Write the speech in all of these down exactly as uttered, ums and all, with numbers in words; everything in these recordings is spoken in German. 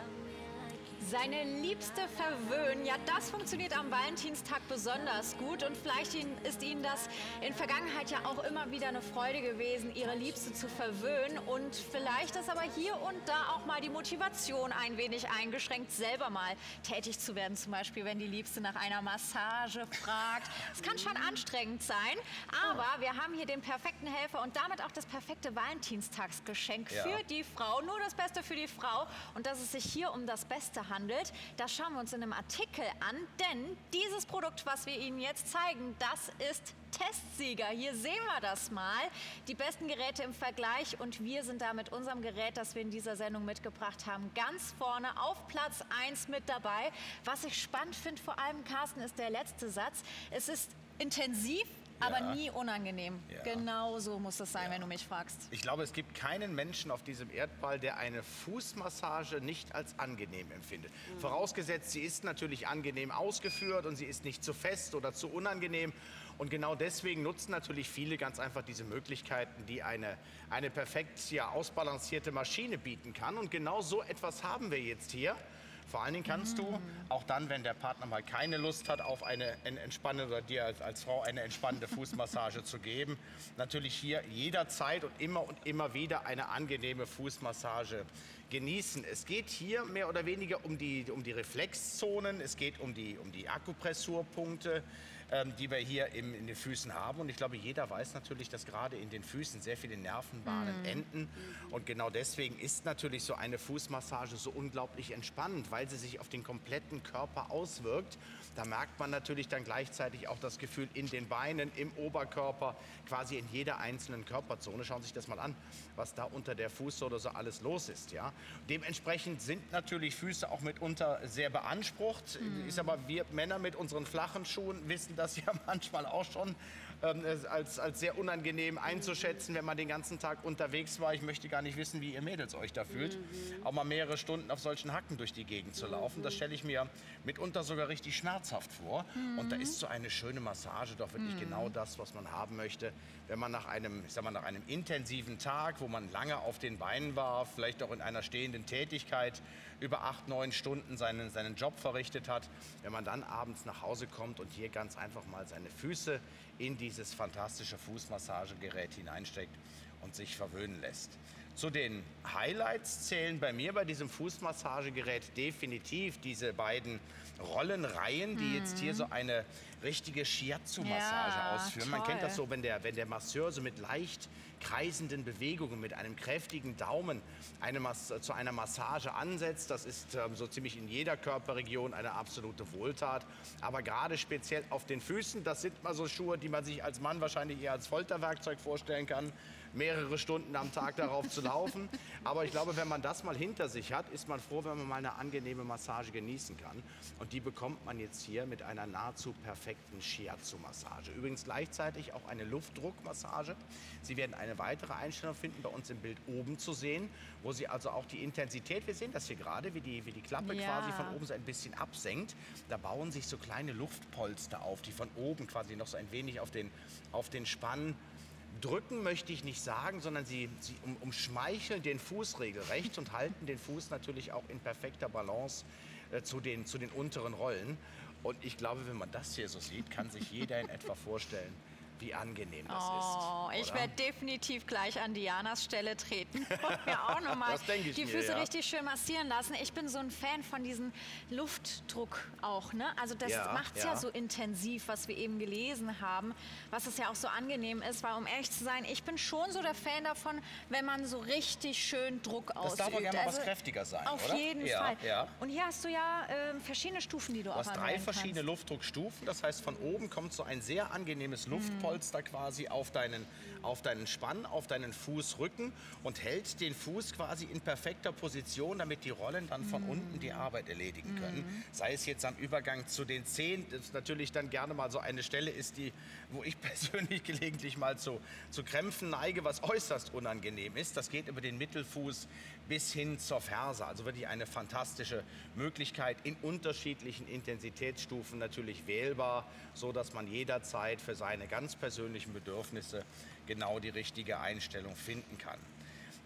Seine Liebste verwöhnen, ja, das funktioniert am Valentinstag besonders gut und vielleicht ist Ihnen das in Vergangenheit ja auch immer wieder eine Freude gewesen, Ihre Liebste zu verwöhnen und vielleicht ist aber hier und da auch mal die Motivation ein wenig eingeschränkt, selber mal tätig zu werden, zum Beispiel, wenn die Liebste nach einer Massage fragt. Es kann schon anstrengend sein, aber wir haben hier den perfekten Helfer und damit auch das perfekte Valentinstagsgeschenk Ja. für die Frau, nur das Beste für die Frau und dass es sich hier um das Beste handelt. Das schauen wir uns in einem Artikel an, denn dieses Produkt, was wir Ihnen jetzt zeigen, das ist Testsieger. Hier sehen wir das mal. Die besten Geräte im Vergleich und wir sind da mit unserem Gerät, das wir in dieser Sendung mitgebracht haben, ganz vorne auf Platz eins mit dabei. Was ich spannend finde, vor allem, Carsten, ist der letzte Satz. Es ist intensiv, aber Ja. nie unangenehm. Ja. Genau so muss es sein, Ja. wenn du mich fragst. Ich glaube, es gibt keinen Menschen auf diesem Erdball, der eine Fußmassage nicht als angenehm empfindet. Mhm. Vorausgesetzt, sie ist natürlich angenehm ausgeführt und sie ist nicht zu fest oder zu unangenehm. Und genau deswegen nutzen natürlich viele ganz einfach diese Möglichkeiten, die eine, eine perfekt ja, ausbalancierte Maschine bieten kann. Und genau so etwas haben wir jetzt hier. Vor allen Dingen kannst du, auch dann, wenn der Partner mal keine Lust hat, auf eine entspannende oder dir als, als Frau eine entspannende Fußmassage zu geben, natürlich hier jederzeit und immer und immer wieder eine angenehme Fußmassage genießen. Es geht hier mehr oder weniger um die, um die Reflexzonen, es geht um die, um die Akupressurpunkte, ähm, die wir hier im, in den Füßen haben. Und ich glaube, jeder weiß natürlich, dass gerade in den Füßen sehr viele Nervenbahnen mm. enden. Und genau deswegen ist natürlich so eine Fußmassage so unglaublich entspannend, weil sie sich auf den kompletten Körper auswirkt. Da merkt man natürlich dann gleichzeitig auch das Gefühl in den Beinen, im Oberkörper, quasi in jeder einzelnen Körperzone. Schauen Sie sich das mal an, was da unter der Fußsohle so alles los ist. Ja? Dementsprechend sind natürlich Füße auch mitunter sehr beansprucht. Mhm. Ist aber wir Männer mit unseren flachen Schuhen wissen das ja manchmal auch schon ähm, als, als sehr unangenehm einzuschätzen, wenn man den ganzen Tag unterwegs war. Ich möchte gar nicht wissen, wie ihr Mädels euch da fühlt. Mhm. Auch mal mehrere Stunden auf solchen Hacken durch die Gegend zu laufen. Mhm. Das stelle ich mir mitunter sogar richtig schmerzhaft vor. Mhm. Und da ist so eine schöne Massage doch wirklich mhm. genau das, was man haben möchte, wenn man nach einem, ich sag mal, nach einem intensiven Tag, wo man lange auf den Beinen war, vielleicht auch in einer stehenden Tätigkeit über acht, neun Stunden seinen, seinen Job verrichtet hat, wenn man dann abends nach Hause kommt und hier ganz einfach mal seine Füße in dieses fantastische Fußmassagegerät hineinsteckt und sich verwöhnen lässt. Zu den Highlights zählen bei mir bei diesem Fußmassagegerät definitiv diese beiden Rollenreihen, die mhm. jetzt hier so eine richtige Shiatsu-Massage ja, ausführen. toll. Man kennt das so, wenn der, wenn der Masseur so mit leicht kreisenden Bewegungen, mit einem kräftigen Daumen eine Mas- zu einer Massage ansetzt. Das ist ähm, so ziemlich in jeder Körperregion eine absolute Wohltat. Aber gerade speziell auf den Füßen, das sind mal so Schuhe, die man sich als Mann wahrscheinlich eher als Folterwerkzeug vorstellen kann, mehrere Stunden am Tag darauf zu laufen. Aber ich glaube, wenn man das mal hinter sich hat, ist man froh, wenn man mal eine angenehme Massage genießen kann. Und die bekommt man jetzt hier mit einer nahezu perfekten Shiatsu-Massage. Übrigens gleichzeitig auch eine Luftdruckmassage. Sie werden eine weitere Einstellung finden, bei uns im Bild oben zu sehen, wo Sie also auch die Intensität, wir sehen das hier gerade, wie die, wie die Klappe ja. quasi von oben so ein bisschen absenkt. Da bauen sich so kleine Luftpolster auf, die von oben quasi noch so ein wenig auf den, auf den Spann drücken, möchte ich nicht sagen, sondern sie, sie um, umschmeicheln den Fuß regelrecht und halten den Fuß natürlich auch in perfekter Balance äh, zu, den, zu den unteren Rollen. Und ich glaube, wenn man das hier so sieht, kann sich jeder in etwa vorstellen, wie angenehm das oh, ist. Ich werde definitiv gleich an Dianas Stelle treten und mir auch nochmal die mir, Füße ja. richtig schön massieren lassen. Ich bin so ein Fan von diesem Luftdruck auch. Ne? Also das ja, macht es ja. ja so intensiv, was wir eben gelesen haben, was es ja auch so angenehm ist, weil um ehrlich zu sein, ich bin schon so der Fan davon, wenn man so richtig schön Druck das ausübt. Das darf auch gerne mal also was kräftiger sein, Auf oder? jeden ja, Fall. Ja. Und hier hast du ja äh, verschiedene Stufen, die du, du auch hast drei verschiedene kannst. Luftdruckstufen. Das heißt, von oben kommt so ein sehr angenehmes Luftpolster mm. quasi auf deinen, auf deinen Spann, auf deinen Fußrücken und hält den Fuß quasi in perfekter Position, damit die Rollen dann von mm. unten die Arbeit erledigen können. Mm. Sei es jetzt am Übergang zu den Zehen, das natürlich dann gerne mal so eine Stelle ist, die, wo ich persönlich gelegentlich mal zu, zu Krämpfen neige, was äußerst unangenehm ist. Das geht über den Mittelfuß bis hin zur Ferse. Also wirklich eine fantastische Möglichkeit, in unterschiedlichen Intensitätsstufen natürlich wählbar, so dass man jederzeit für seine ganz persönlichen Bedürfnisse genau die richtige Einstellung finden kann.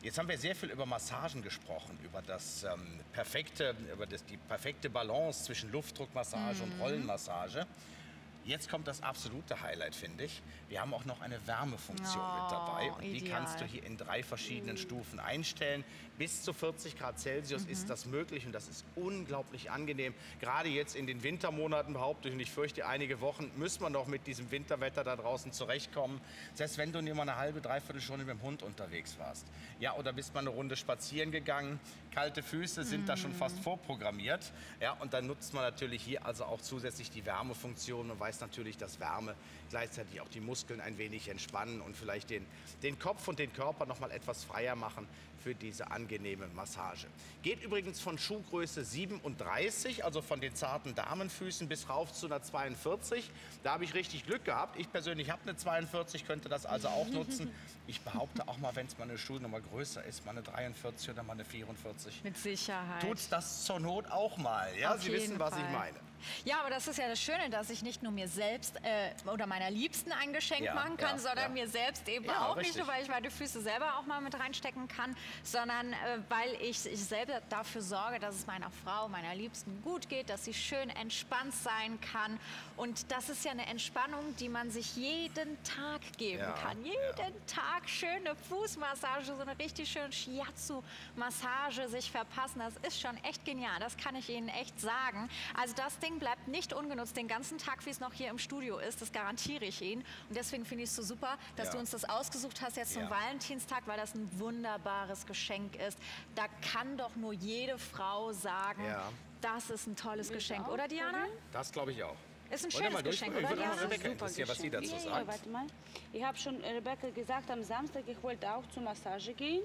Jetzt haben wir sehr viel über Massagen gesprochen, über das ähm, perfekte, über das, die perfekte Balance zwischen Luftdruckmassage mhm. und Rollenmassage. Jetzt kommt das absolute Highlight, finde ich. Wir haben auch noch eine Wärmefunktion Oh, mit dabei. Und die ideal. kannst du hier in drei verschiedenen Stufen einstellen. Bis zu vierzig Grad Celsius mhm. ist das möglich und das ist unglaublich angenehm. Gerade jetzt in den Wintermonaten, behaupte ich, und ich fürchte, einige Wochen müssen wir noch mit diesem Winterwetter da draußen zurechtkommen. Selbst wenn du nur mal eine halbe, dreiviertel Stunde mit dem Hund unterwegs warst. Ja, oder bist mal eine Runde spazieren gegangen. Kalte Füße sind mhm. da schon fast vorprogrammiert. Ja, und dann nutzt man natürlich hier also auch zusätzlich die Wärmefunktion und weiß natürlich, dass Wärme gleichzeitig auch die Muskeln ein wenig entspannen und vielleicht den, den Kopf und den Körper noch mal etwas freier machen für diese angenehme Massage. Geht übrigens von Schuhgröße siebenunddreißig, also von den zarten Damenfüßen bis rauf zu einer zweiundvierzig. Da habe ich richtig Glück gehabt. Ich persönlich habe eine zweiundvierzig, könnte das also auch nutzen. Ich behaupte auch mal, wenn es mal eine Schuhnummer größer ist, mal eine dreiundvierzig oder mal eine vierundvierzig. Mit Sicherheit. Tut's das zur Not auch mal. Ja, Auf Sie wissen, was Fall. ich meine. Ja, aber das ist ja das Schöne, dass ich nicht nur mir selbst äh, oder meiner Liebsten ein Geschenk Ja, machen kann, ja, sondern ja. mir selbst eben Ja, auch. richtig. Nicht nur, weil ich meine Füße selber auch mal mit reinstecken kann, sondern äh, weil ich, ich selber dafür sorge, dass es meiner Frau, meiner Liebsten gut geht, dass sie schön entspannt sein kann. Und das ist ja eine Entspannung, die man sich jeden Tag geben Ja, kann. Jeden ja. Tag schöne Fußmassage, so eine richtig schöne Shiatsu-Massage sich verpassen. Das ist schon echt genial, das kann ich Ihnen echt sagen. Also das Ding bleibt nicht ungenutzt den ganzen Tag, wie es noch hier im Studio ist. Das garantiere ich Ihnen. Und deswegen finde ich es so super, dass Ja. du uns das ausgesucht hast jetzt zum Ja. Valentinstag, weil das ein wunderbares Geschenk ist. Da kann doch nur jede Frau sagen, Ja. das ist ein tolles Willst du Geschenk. auch Oder Diana? probieren? Das glaube ich auch. Ist ein Wollt ihr schönes mal Geschenk, durchprobieren? oder Ich würde mal Diana? Rebecca interessieren, was sie dazu Ja, ja, sagt. warte mal. Ich habe schon Rebecca gesagt, am Samstag, ich wollte auch zur Massage gehen.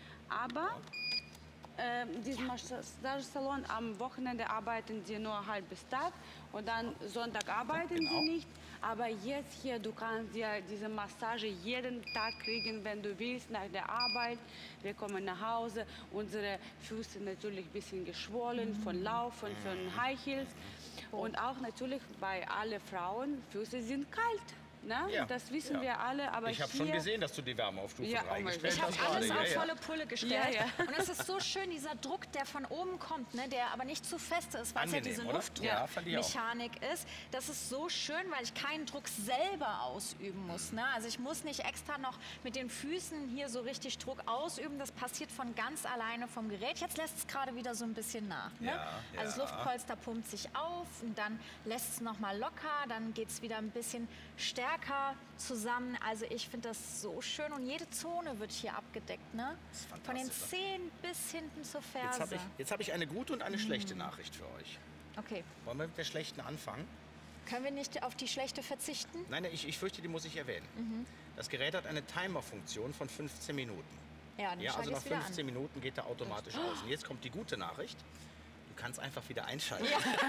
Aber äh, diesen Massagesalon am Wochenende arbeiten sie nur ein halbes Tag und dann Sonntag arbeiten Genau. sie nicht. Aber jetzt hier, du kannst ja diese Massage jeden Tag kriegen, wenn du willst, nach der Arbeit. Wir kommen nach Hause, unsere Füße natürlich ein bisschen geschwollen von Laufen, von High Heels. Und auch natürlich bei allen Frauen, Füße sind kalt. Ne? Ja, Das wissen ja. wir alle, aber Ich habe hier... schon gesehen, dass du die Wärme auf Stufe Ja, drei oh mein gestellt Ich Gott. habe hast. alles gerade. auf Ja, ja. volle Pulle gestellt. Ja, ja. Und es ist so schön, dieser Druck, der von oben kommt, ne, der aber nicht zu fest ist, weil es ja Angenehm, diese oder? Ja, fand ich auch. Luftmechanik ist. Das ist so schön, weil ich keinen Druck selber ausüben muss. Ne? Also ich muss nicht extra noch mit den Füßen hier so richtig Druck ausüben. Das passiert von ganz alleine vom Gerät. Jetzt lässt es gerade wieder so ein bisschen nach. Ne? Ja, Also das ja. Luftpolster pumpt sich auf und dann lässt es noch mal locker. Dann geht es wieder ein bisschen stärker zusammen. Also ich finde das so schön und jede Zone wird hier abgedeckt, ne? ist Von den fantastisch. Zehen bis hinten zur Jetzt Ferse. habe ich, jetzt hab ich eine gute und eine Mhm. schlechte Nachricht für euch. Okay, Wollen wir mit der schlechten anfangen? können wir nicht auf die schlechte verzichten? Nein, ich, ich fürchte, die muss ich erwähnen. Mhm. Das Gerät hat eine Timerfunktion von fünfzehn Minuten. Ja, dann Ja, schalte also ich nach es wieder fünfzehn an. Minuten geht er automatisch aus. Und jetzt kommt die gute Nachricht. Du kannst einfach wieder einschalten.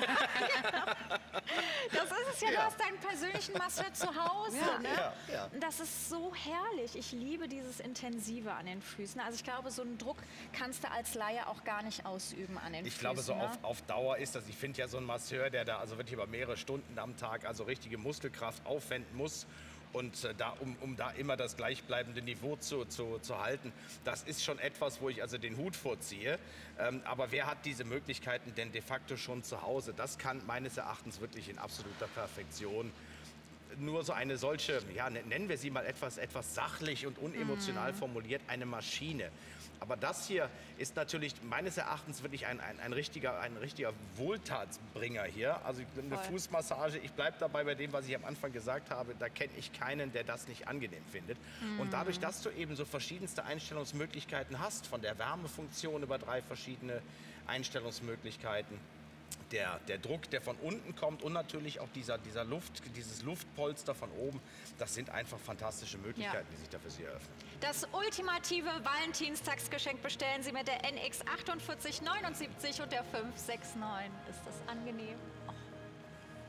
Das ist es ja, du Ja. hast deinen persönlichen Masseur zu Hause. Ne? ja, ja. Das ist so herrlich. Ich liebe dieses Intensive an den Füßen. Also ich glaube, so einen Druck kannst du als Laie auch gar nicht ausüben an den Ich Füßen. glaube, so ne? auf, auf Dauer ist das, ich finde ja so ein Masseur, der da also wirklich über mehrere Stunden am Tag also richtige Muskelkraft aufwenden muss. Und äh, da, um, um da immer das gleichbleibende Niveau zu, zu, zu halten, das ist schon etwas, wo ich also den Hut vorziehe. Ähm, aber wer hat diese Möglichkeiten denn de facto schon zu Hause? Das kann meines Erachtens wirklich in absoluter Perfektion nur so eine solche, ja, nennen wir sie mal etwas, etwas sachlich und unemotional formuliert, eine Maschine. Aber das hier ist natürlich meines Erachtens wirklich ein, ein, ein, richtiger, ein richtiger Wohltatsbringer hier. Also eine Voll. Fußmassage, ich bleibe dabei bei dem, was ich am Anfang gesagt habe, da kenne ich keinen, der das nicht angenehm findet. Und dadurch, dass du eben so verschiedenste Einstellungsmöglichkeiten hast, von der Wärmefunktion über drei verschiedene Einstellungsmöglichkeiten, Der, der Druck, der von unten kommt und natürlich auch dieser, dieser Luft, dieses Luftpolster von oben, das sind einfach fantastische Möglichkeiten, die sich da für Sie eröffnen. Das ultimative Valentinstagsgeschenk bestellen Sie mit der N X acht vier neun neun und der fünf sechs neun. Ist das angenehm? Oh.